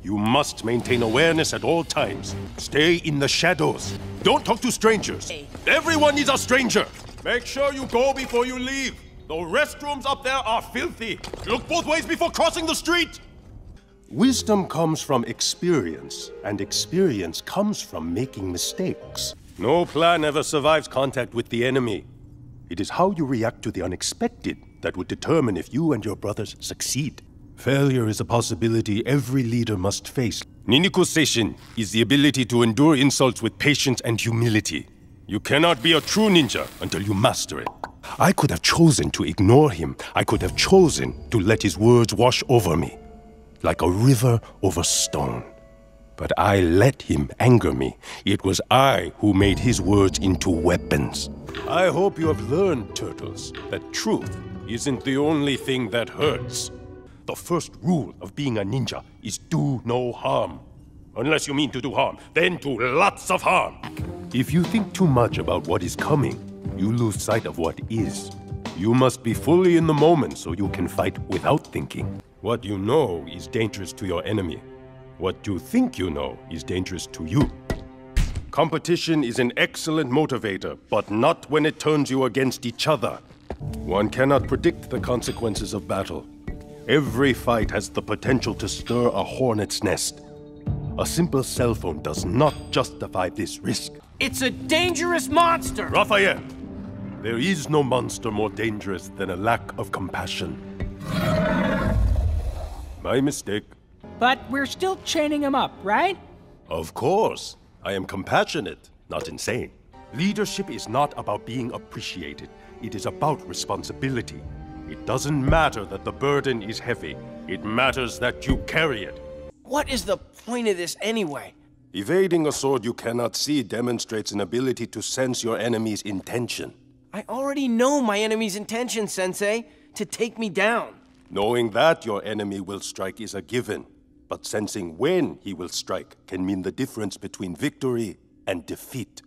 You must maintain awareness at all times. Stay in the shadows. Don't talk to strangers. Everyone is a stranger. Make sure you go before you leave. The restrooms up there are filthy. Look both ways before crossing the street. Wisdom comes from experience, and experience comes from making mistakes. No plan ever survives contact with the enemy. It is how you react to the unexpected that would determine if you and your brothers succeed. Failure is a possibility every leader must face. Niniko Seishin is the ability to endure insults with patience and humility. You cannot be a true ninja until you master it. I could have chosen to ignore him. I could have chosen to let his words wash over me, like a river over stone. But I let him anger me. It was I who made his words into weapons. I hope you have learned, Turtles, that truth isn't the only thing that hurts. The first rule of being a ninja is do no harm. Unless you mean to do harm, then do lots of harm. If you think too much about what is coming, you lose sight of what is. You must be fully in the moment so you can fight without thinking. What you know is dangerous to your enemy. What you think you know is dangerous to you. Competition is an excellent motivator, but not when it turns you against each other. One cannot predict the consequences of battle. Every fight has the potential to stir a hornet's nest. A simple cell phone does not justify this risk. It's a dangerous monster! Raphael, there is no monster more dangerous than a lack of compassion. My mistake. But we're still chaining him up, right? Of course. I am compassionate, not insane. Leadership is not about being appreciated. It is about responsibility. It doesn't matter that the burden is heavy. It matters that you carry it. What is the point of this anyway? Evading a sword you cannot see demonstrates an ability to sense your enemy's intention. I already know my enemy's intention, Sensei. To take me down. Knowing that your enemy will strike is a given. But sensing when he will strike can mean the difference between victory and defeat.